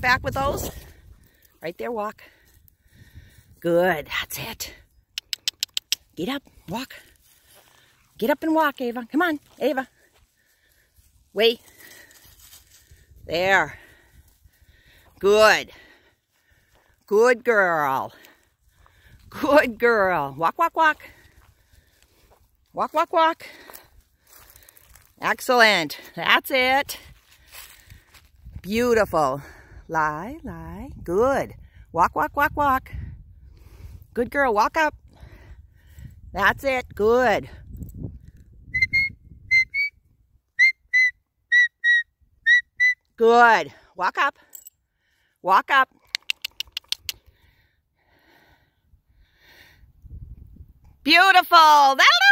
back with those. Right there, walk. Good, that's it. Get up, walk. Get up and walk, Ava. Come on, Ava. Wait. There. Good. Good girl. Good girl. Walk, walk, walk. Walk, walk, walk. Excellent. That's it. Beautiful. Lie, lie. Good. Walk, walk, walk, walk. Good girl. Walk up. That's it. Good. Good. Walk up. Walk up. Beautiful. That'll